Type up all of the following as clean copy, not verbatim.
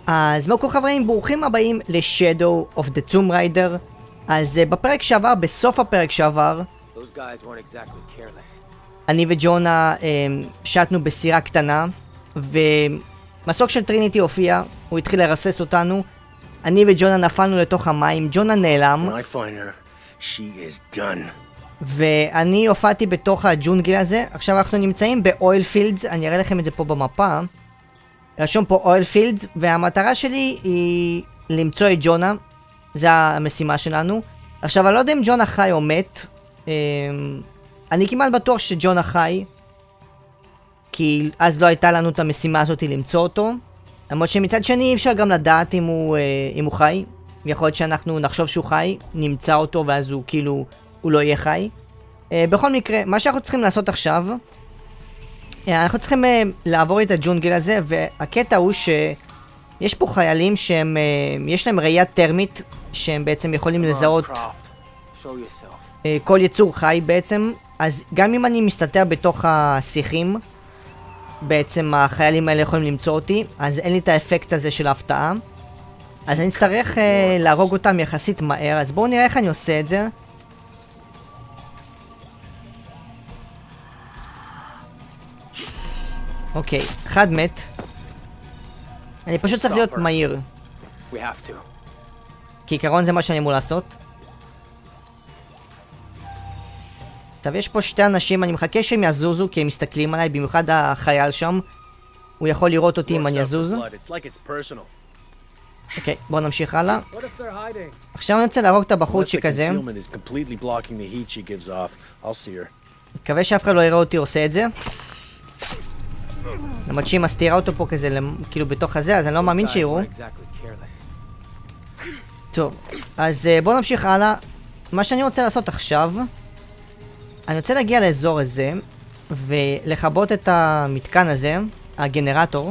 אז מוקו חברים, ברוכים הבאים ל-Shadow of the Tomb Raider. אז בפרק שעבר, בסוף הפרק שעבר, אני וג'ונה שטנו בסירה קטנה, ומסוק של טריניטי הופיע, הוא התחיל לרסס אותנו. אני וג'ונה נפלנו לתוך המים, ג'ונה נעלם. ואני הופעתי בתוך הג'ונגל הזה. עכשיו אנחנו נמצאים באויל פילדס, אני אראה לכם את זה פה במפה. רשום פה אויל פילדס, והמטרה שלי היא למצוא את ג'ונה. זה המשימה שלנו. עכשיו אני לא יודע אם ג'ונה חי או מת. אני כמעט בטוח שג'ונה חי, כי אז לא הייתה לנו את המשימה הזאת למצוא אותו. למרות שמצד שני אי אפשר גם לדעת אם הוא חי. יכול להיות שאנחנו נחשוב שהוא חי, נמצא אותו ואז הוא כאילו הוא לא יהיה חי. בכל מקרה, מה שאנחנו צריכים לעשות עכשיו, אנחנו צריכים לעבור את הג'ונגל הזה, והקטע הוא שיש פה חיילים שהם, יש להם ראייה טרמית, שהם בעצם יכולים לזהות כל יצור חי בעצם. אז גם אם אני מסתתר בתוך השיחים, בעצם החיילים האלה יכולים למצוא אותי, אז אין לי את האפקט הזה של ההפתעה. אז אני אצטרך להרוג אותם יחסית מהר, אז בואו נראה איך אני עושה את זה. אוקיי, אחד מת. אני פשוט צריך להיות מהיר. כעיקרון זה מה שאני אמור לעשות. טוב, יש פה שתי אנשים, אני מחכה שהם יזוזו כי הם מסתכלים עליי, במיוחד החייל שם. הוא יכול לראות אותי אם אני יזוז. אוקיי, בואו נמשיך הלאה. עכשיו אני רוצה להרוג את הבחוץ שכזה. מקווה שאף אחד לא יראה אותי עושה את זה. למרות שהיא מסתירה אותו פה כזה, כאילו בתוך הזה, אז אני לא מאמין שיראו. טוב, אז בואו נמשיך הלאה. מה שאני רוצה לעשות עכשיו, אני רוצה להגיע לאזור הזה, ולכבות את המתקן הזה, הגנרטור.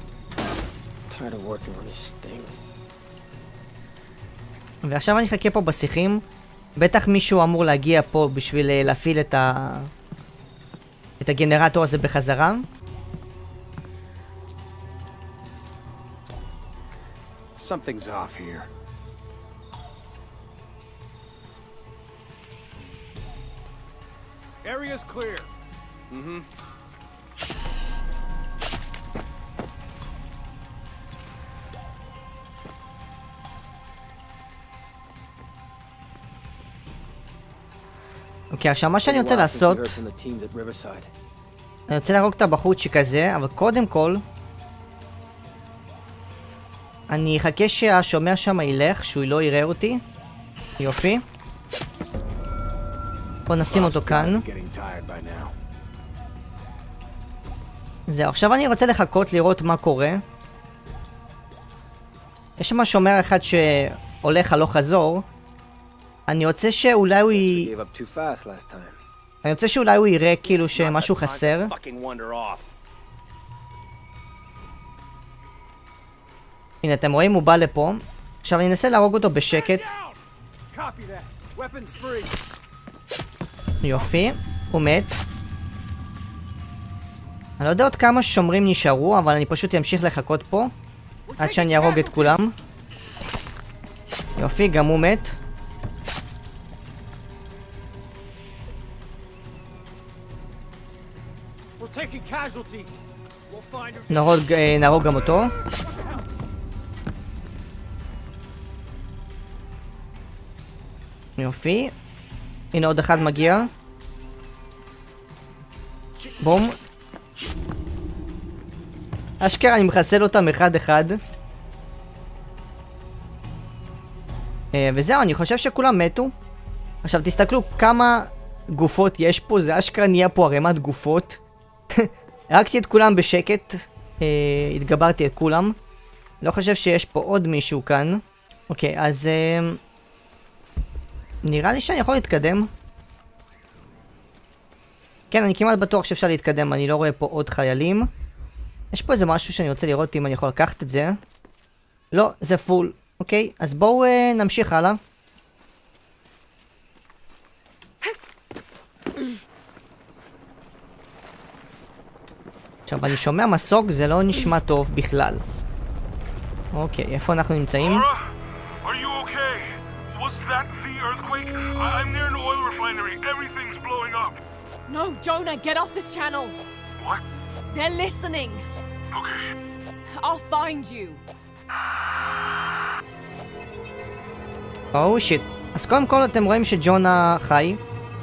ועכשיו אני אחכה פה בשיחים. בטח מישהו אמור להגיע פה בשביל להפעיל את הגנרטור הזה בחזרה. Something's off here. Area's clear. אוקיי, עכשיו מה שאני רוצה לעשות, אני רוצה להרוג את הבחוץ שכזה, אבל קודם כל אני אחכה שהשומר שם ילך, שהוא לא יראה אותי. יופי. בוא נשים אותו כאן. זהו, עכשיו אני רוצה לחכות לראות מה קורה. יש שם שומר אחד שהולך הלוך חזור. אני רוצה שאולי הוא יראה כאילו שמשהו חסר. הנה, אתם רואים, הוא בא לפה. עכשיו אני אנסה להרוג אותו בשקט. יופי, הוא מת. אני לא יודע עוד כמה שומרים נשארו, אבל אני פשוט אמשיך לחכות פה עד שאני ארוג את כולם. יופי, גם הוא מת. נהרוג גם אותו. יופי. הנה עוד אחד מגיע. בום. אשכרה אני מחסל אותם אחד אחד. וזהו, אני חושב שכולם מתו. עכשיו תסתכלו כמה גופות יש פה, זה אשכרה נהיה פה ערימת גופות. הרגתי את כולם בשקט. התגברתי את כולם. לא חושב שיש פה עוד מישהו כאן. אוקיי, אז נראה לי שאני יכול להתקדם. כן, אני כמעט בטוח שאפשר להתקדם, אני לא רואה פה עוד חיילים. יש פה איזה משהו שאני רוצה לראות אם אני יכול לקחת את זה. לא, זה פול. אוקיי, אז בואו נמשיך הלאה. עכשיו, אני שומע מסוק, זה לא נשמע טוב בכלל. אוקיי, איפה אנחנו נמצאים? Laura, are you okay? Was that the earthquake? I'm near an oil refinery. Everything's blowing up. No, Jonah, get off this channel. What? They're listening. Okay. I'll find you. שיט. אז קודם כל אתם רואים שג'ונה חי.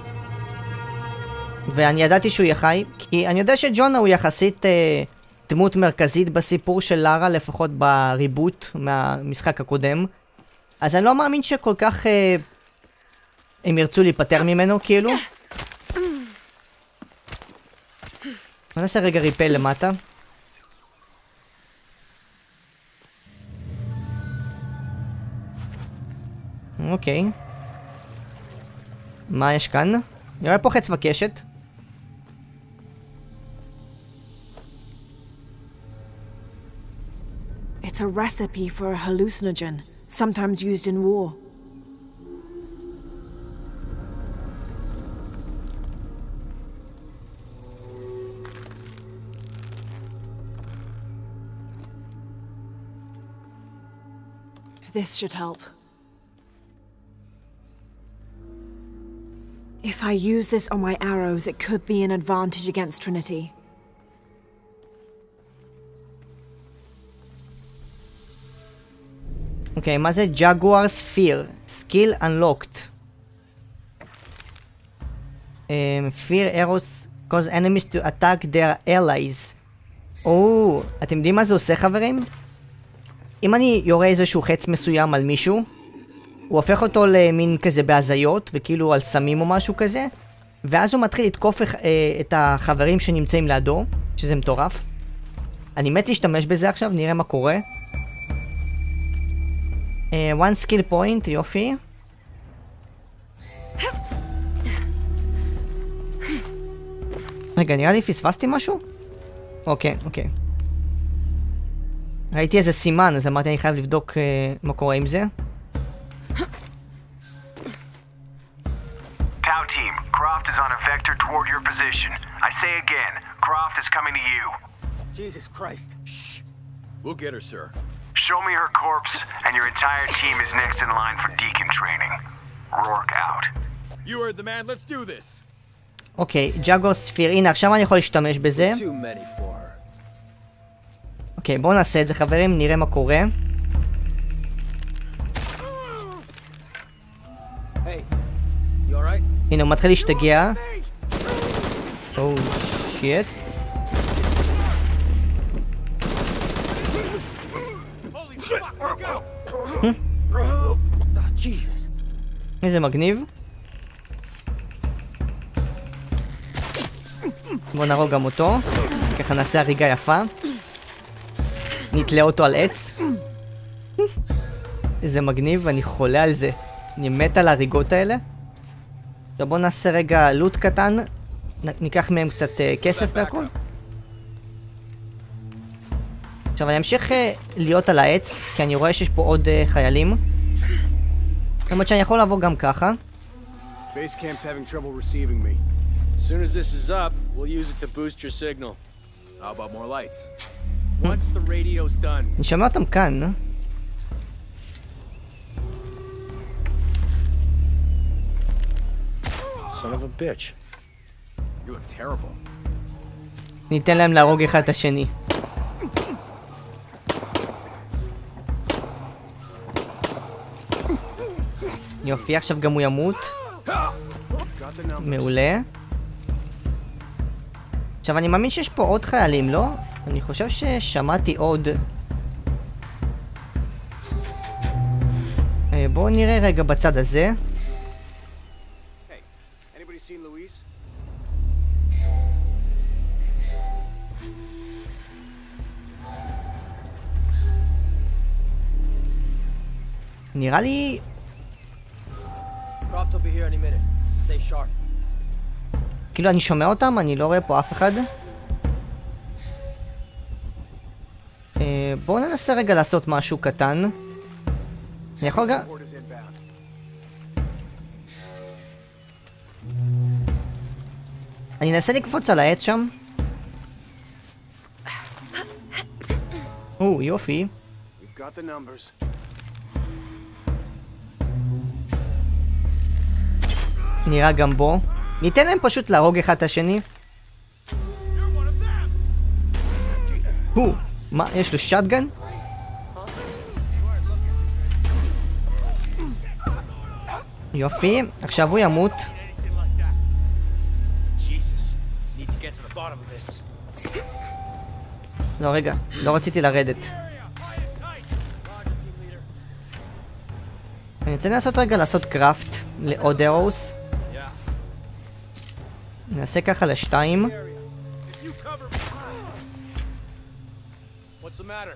ואני ידעתי שהוא יהיה חי, כי אני יודע שג'ונה הוא יחסית דמות מרכזית בסיפור של לארה, לפחות בריבוט מהמשחק הקודם. אז אני לא מאמין שכל כך הם ירצו להיפטר ממנו, כאילו. בוא נעשה רגע ריפל למטה. אוקיי. מה יש כאן? אני רואה פה חץ בקשת. It's a recipe for a hallucinogen, sometimes used in war. This should help. If I use this on my arrows, it could be an advantage against Trinity. אוקיי, מה זה? Jaguar Sphere. Skill Unlocked. Fear arrows cause enemies to attack their allies. אתם יודעים מה זה עושה, חברים? אם אני יורה איזשהו חץ מסוים על מישהו, הוא הופך אותו למין כזה בהזיות, וכאילו על סמים או משהו כזה, ואז הוא מתחיל לתקוף את החברים שנמצאים לידו, שזה מטורף. אני מת להשתמש בזה עכשיו, נראה מה קורה. one skill point, יופי. רגע, נראה לי פספסתי משהו? אוקיי. ראיתי איזה סימן, אז אמרתי אני חייב לבדוק מה קורה עם זה. Tau team, Croft is on a vector toward your position. I say again, Croft is coming to you. Jesus Christ. Shh. We'll get her, sir. Show me her corpse, and your entire team is next in line for deacon training. Rourke out. You heard the man. Let's do this. אוקיי, Jaguar Sphere. הנה, עכשיו אני יכול להשתמש בזה. Too many for her. אוקיי, בואו נעשה את זה, חברים, נראה מה קורה. Hey, you all right? הנה, הוא מתחיל להשתגע. שיט. Jesus. איזה מגניב. בואו נרוג גם אותו. ככה נעשה הריגה יפה. נתלה אותו על עץ. איזה מגניב, אני חולה על זה. אני מת על ההריגות האלה. עכשיו בואו נעשה רגע לוט קטן. ניקח מהם קצת כסף והכל. עכשיו אני אמשיך להיות על העץ, כי אני רואה שיש פה עוד חיילים. למרות שאני יכול לעבור גם ככה. Base camp's having trouble receiving me. As soon as this is up, we'll use it to boost your signal. How about more lights? Once the radio's done. אני שומע אותם כאן. Son of a bitch. You look terrible. ניתן להם להרוג אחד את השני. יופי, עכשיו גם הוא ימות. מעולה. עכשיו אני מאמין שיש פה עוד חיילים, לא? אני חושב ששמעתי עוד. בואו נראה רגע בצד הזה. נראה לי... Croft will be here any minute. Stay sharp. כאילו אני שומע אותם, אני לא רואה פה אף אחד. בואו ננסה רגע לעשות משהו קטן. אני יכול גם... אני אנסה לקפוץ על העץ שם. יופי. got the numbers. נראה גם בו. ניתן להם פשוט להרוג אחד את השני. הוא, מה, יש לו שטגן? יופי, עכשיו הוא ימות. לא, רגע, לא רציתי לרדת. אני רוצה לנסות רגע לעשות קראפט לעוד ארוס. נעשה ככה לשתיים. What's the matter?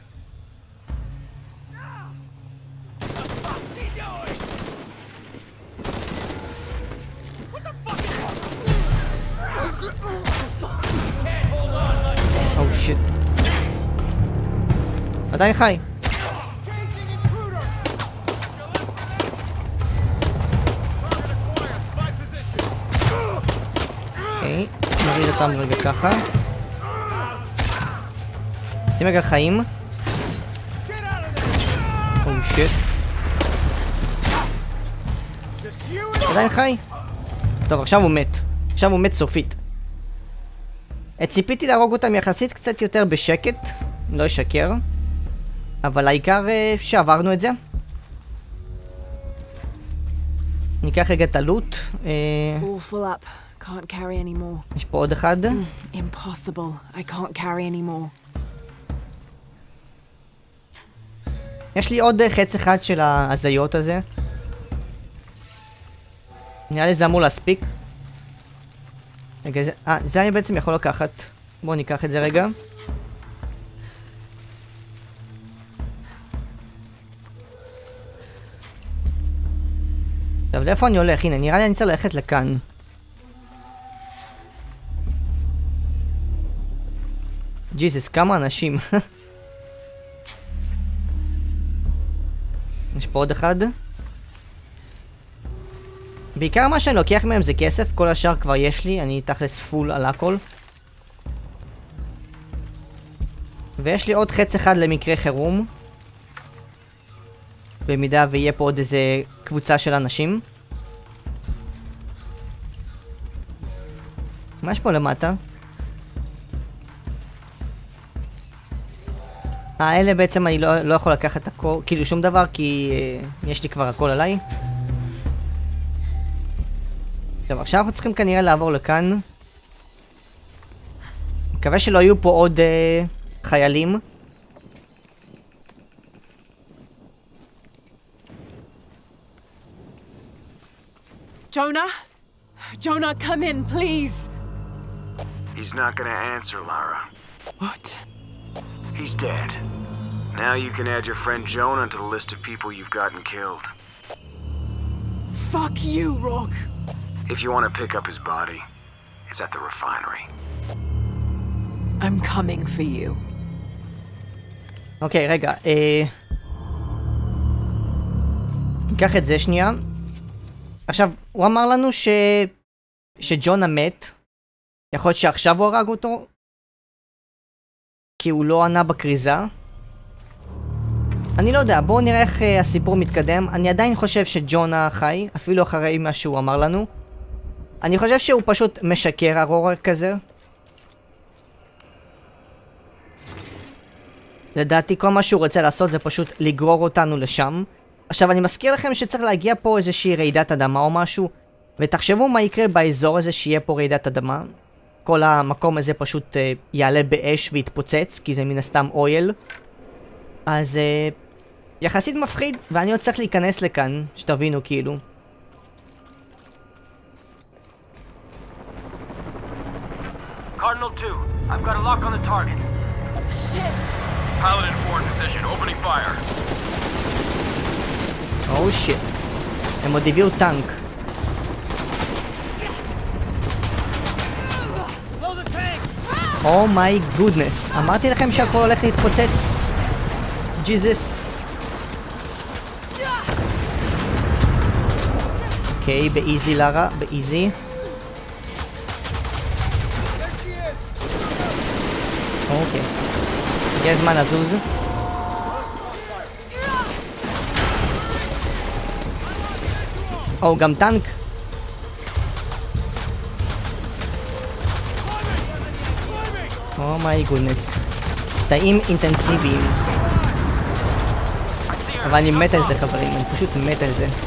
Oh shit. עדיין חי. אוקיי, נוריד אותם רגע ככה. שים רגע חיים. Oh shit. עדיין חי. טוב, עכשיו הוא מת. עכשיו הוא מת סופית. ציפיתי להרוג אותם יחסית קצת יותר בשקט, לא אשקר, אבל העיקר שעברנו את זה. ניקח רגע את הלוט. All full up. Can't carry anymore. יש פה עוד אחד. Impossible. I can't carry anymore. יש לי עוד חץ אחד של ההזיות הזה. נראה לי זה אמור להספיק. רגע, זה אני בעצם יכול לקחת. בואו ניקח את זה רגע. טוב, לאיפה אני הולך? הנה, נראה לי אני צריך ללכת לכאן. ג'יזוס, כמה אנשים. יש פה עוד אחד. בעיקר מה שאני לוקח מהם זה כסף, כל השאר כבר יש לי, אני תכלס פול על הכל. ויש לי עוד חץ אחד למקרה חירום. במידה ויהיה פה עוד איזה קבוצה של אנשים. מה יש פה למטה? האלה בעצם אני לא יכול לקחת הכל, כאילו שום דבר, כי יש לי כבר הכל עליי. טוב, עכשיו אנחנו צריכים כנראה לעבור לכאן. מקווה שלא יהיו פה עוד חיילים. Jonah? Jonah, come in, please. He's not gonna answer, Lara. What? He's dead. Now you can add your friend Jonah to the list of people you've gotten killed. Fuck you, Rock. If you want to pick up his body, it's at the refinery. I'm coming for you. אוקיי, רגע, ניקח את זה שנייה. עכשיו, הוא אמר לנו שג'ונה מת. יכול להיות שעכשיו הוא הרג אותו, כי הוא לא ענה בקריזה. אני לא יודע, בואו נראה איך הסיפור מתקדם. אני עדיין חושב שג'ונה חי, אפילו אחרי מה שהוא אמר לנו. אני חושב שהוא פשוט משקר, הרורר כזה. לדעתי כל מה שהוא רוצה לעשות זה פשוט לגרור אותנו לשם. עכשיו אני מזכיר לכם שצריך להגיע פה איזושהי רעידת אדמה או משהו, ותחשבו מה יקרה באזור הזה שיהיה פה רעידת אדמה. כל המקום הזה פשוט יעלה באש ויתפוצץ, כי זה מן הסתם אויל. אז יחסית מפחיד, ואני עוד צריך להיכנס לכאן, שתבינו כאילו. Cardinal 2, I've got a lock on the target. Shit! Paladin 4 in position, opening fire. Oh shit. הם עוד הביאו טנק. Oh my goodness. אמרתי לכם שהכל הולך להתפוצץ. ג'יזוס. אוקיי, באיזי לארה, באיזי. אוקיי. הגיע הזמן לזוז. או, גם טנק. מי גודנס. קטעים אינטנסיביים. אבל אני מת על זה חברים, אני פשוט מת על זה.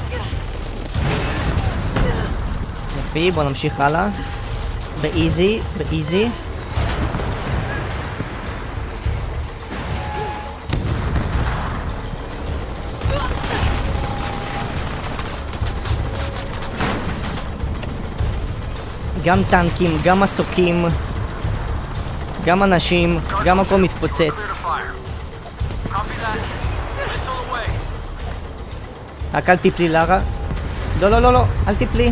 יפי, בואו נמשיך הלאה. באיזי, באיזי. גם טנקים, גם מסוקים, גם אנשים, גם הכל מתפוצץ. רק אל תיפלי לארה. לא, לא, לא, לא, אל תיפלי.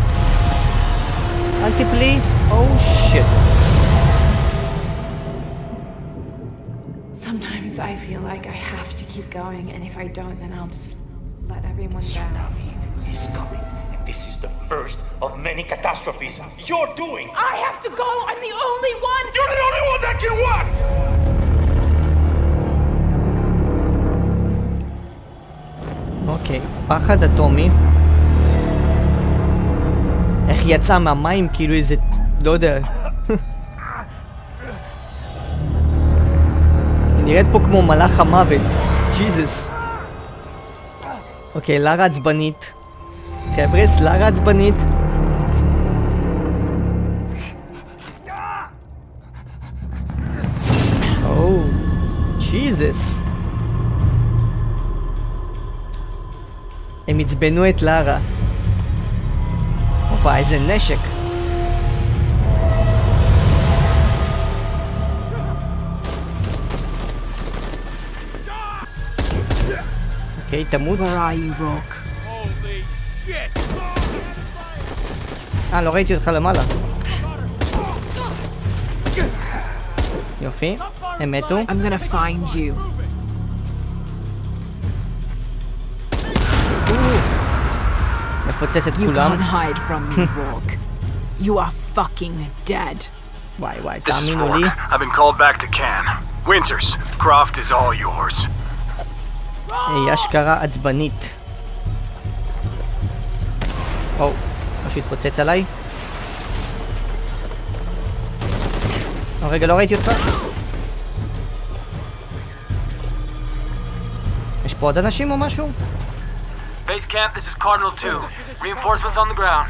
אל תיפלי. או שיט. Sometimes I feel like I have to keep going, and if I don't, then I'll just let everyone down. Tsunami is coming, and this is the first of many catastrophes you're doing. I have to go! I'm the only one! You're the only one that can what? אוקיי, פחד אטומי. איך יצא מהמים כאילו איזה... לא יודע. היא נראית פה כמו מלאך המוות. ג'יזוס. אוקיי, לארה עצבנית. חבר'ס, לארה עצבנית. או, ג'יזוס. הם עצבנו את לארה. הופה, איזה נשק. אוקיי, תמות. Where are you, Rourke? לא ראיתי אותך למעלה. יופי, הם מתו. I'm gonna find you. מפוצץ את You כולם. can't hide from me, Rourke. You are fucking dead. וואי וואי, This is תאמינו לי. Rourke. I've been called back to Cannes. Winters, Croft is all yours. היא אשכרה עצבנית. או, משהו התפוצץ עליי. רגע, לא ראיתי אותך. יש פה עוד אנשים או משהו? Base camp, this is Cardinal 2. Reinforcements on the ground.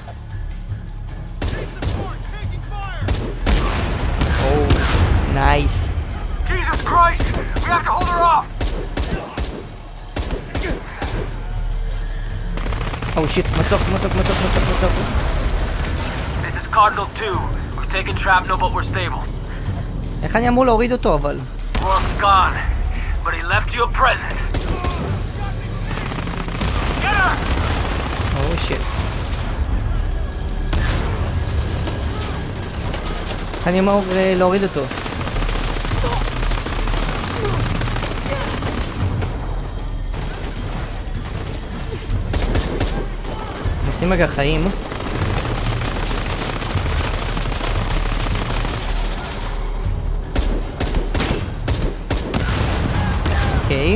או, נייס. Jesus Christ! We have to hold her off! או שיט, מסוק, מסוק, מסוק, מסוק, מסוק. This is Cardinal 2. We've taken shrapnel, but we're stable. איך אני אמור להוריד אותו אבל? Rourke's gone, but he left you a present. Get her! או שיט. איך אני אמור להוריד אותו? נשים רגע חיים. אוקיי.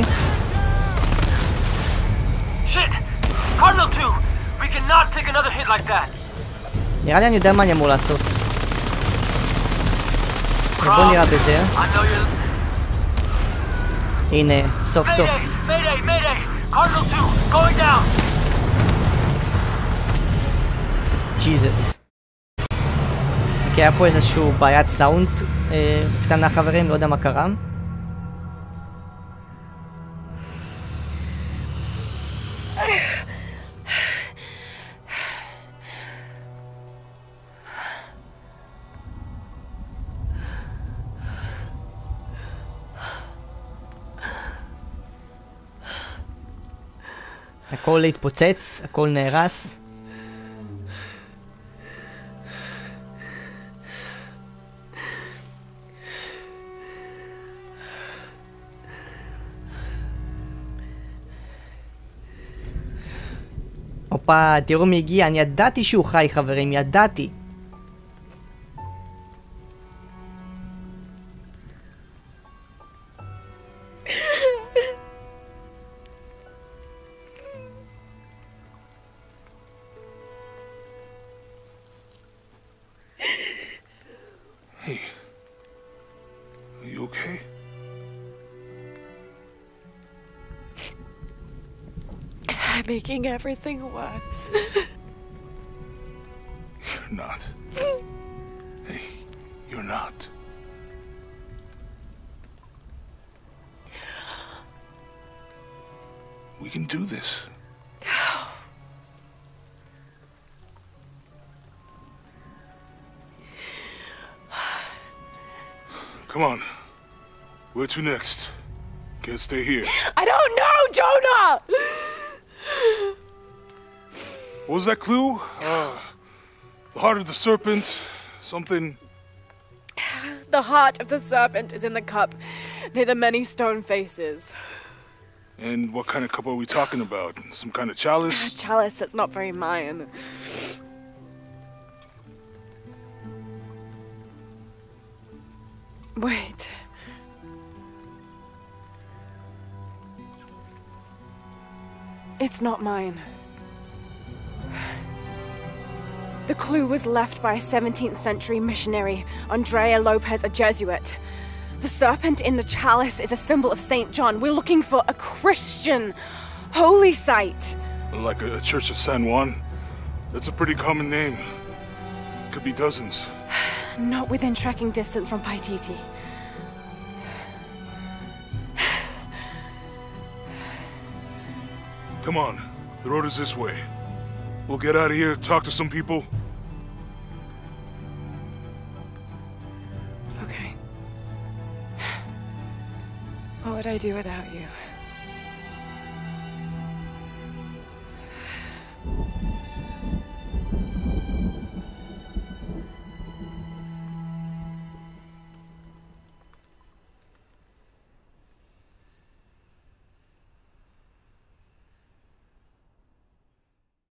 Shit! Cardinal 2! We cannot take another hit like that. נראה לי אני יודע מה אני אמור לעשות. בוא נראה בזה. I know you're... הנה, סוף סוף. Mayday! Mayday! Mayday! Cardinal 2, going down! ג'יזוס. אוקיי, היה פה איזשהו בעיית סאונד קטנה חברים, לא יודע מה קרה. הכל להתפוצץ, הכל נהרס. הופה, תראו מי הגיע, אני ידעתי שהוא חי חברים, ידעתי. making everything worse. You're not. Hey, you're not. We can do this. Come on. Where to next? Can't stay here. I don't know, Jonah! What was that clue? The heart of the serpent, something... The heart of the serpent is in the cup, near the many stone faces. And what kind of cup are we talking about? Some kind of chalice? A chalice that's not very Mayan. Wait. It's not mine. The clue was left by a 17th century missionary, Andrea Lopez, a Jesuit. The serpent in the chalice is a symbol of St. John. We're looking for a Christian holy site. Like a Church of San Juan? That's a pretty common name. Could be dozens. Not within trekking distance from Paititi. Come on, the road is this way. We'll get out of here, talk to some people. Okay. What would I do without you?